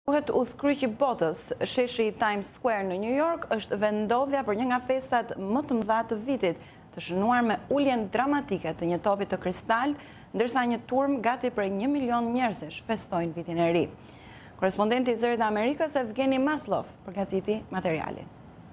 Udhkryqi i botës, sheshi Times Square në New York është vendodhja për një nga festat më të mëdha të vitit, të shënuar me uljen dramatike të një topi të kristal, ndërsa një turm gati për 1 milion njerëzish festojnë vitin e ri. Korespondenti i Zërit të Amerikës Evgeni Maslov përgatiti materialin.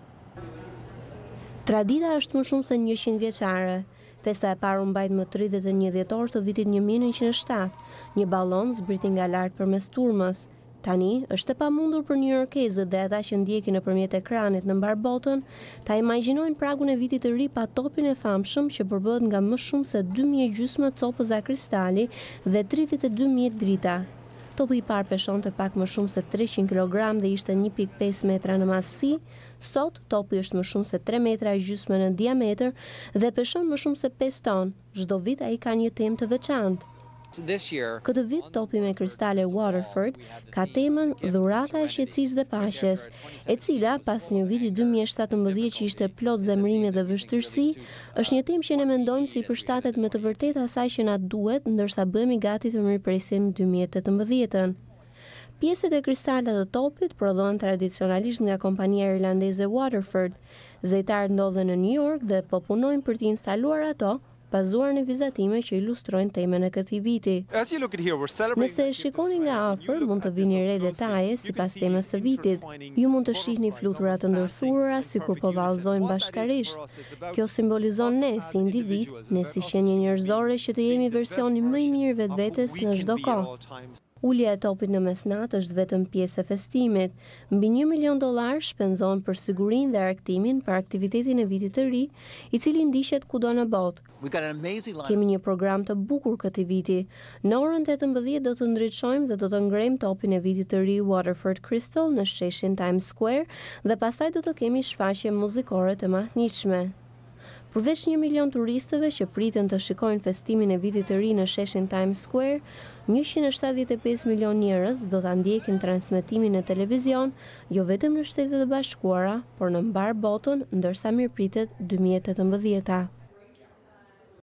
Tradita është më shumë se 100 vjeçare. Festa e parë u mbajt më 31 dhjetor të vitit 1907. Një ballon zbriti nga lart përmes turmës. Tani, është e pamundur për newyorkezët dhe ata që ndjekin nëpërmjet ekranit në mbar botën, ta imagjinojnë pragun e vitit të ri pa topin e famshëm që përbëhet nga më shumë se 2.500 copëza kristali dhe 32.000 drita. Topi i parë peshonte pak më shumë se 300 kg dhe ishte 1.5 metra në masësi. Sot, topi është më shumë se 3 metra e gjysmë në diametër dhe peshon më shumë se 5 ton. Çdo vit ai ka një temë të veçantë. Këtë vit, topi me kristale Waterford ka temën Dhurata e Qetësisë dhe Paqes, e cila, pas një viti 2017 që ishte plot zemrime dhe vështirësi, është një temë që ne mendojmë se i përshtatet me të vërtetë asaj që na duhet, ndërsa bëhemi gati të mirëpresim 2018-ën. Pjesët e kristalit të topit prodhohen tradicionalisht nga kompania irlandeze Waterford. Zejtarët ndodhen në New York dhe po punojnë për të instaluar ato, bazuar në vizatime që ilustrojnë temën e këtij viti. Nëse e shikoni nga afër, mund të vini re detaje sipas temës së vitit. Ju mund të shihni flutura të ndërthurura sikur po vallëzojnë bashkarisht. Kjo simbolizon ne si individ, ne si qenie njerëzore që të jemi versioni më i mirë vetvetes në çdo kohë. Ulja e topit në mesnatë është vetëm pjesë e festimit. Mbi $1 milion shpenzohen për sigurinë dhe argëtimin për aktivitetin e vitit të ri, i cili ndiqet kudo në botë. Kemi një program të bukur këtij viti. Në orën 18 do të ndriçojmë dhe do të ngrejmë topin e vitit të ri Waterford Crystal në sheshin Times Square dhe pastaj do të kemi shfaqje muzikore të mahnitshme. Përveç 1 milion turistëve që pritën të shikojnë festimin e vitit të ri në sheshin Times Square, 175 milion njerëz do ta ndjekin transmetimin në televizion, jo vetëm në Shtetet e Bashkuara, por në mbar botën, ndërsa mirëpritet 2018.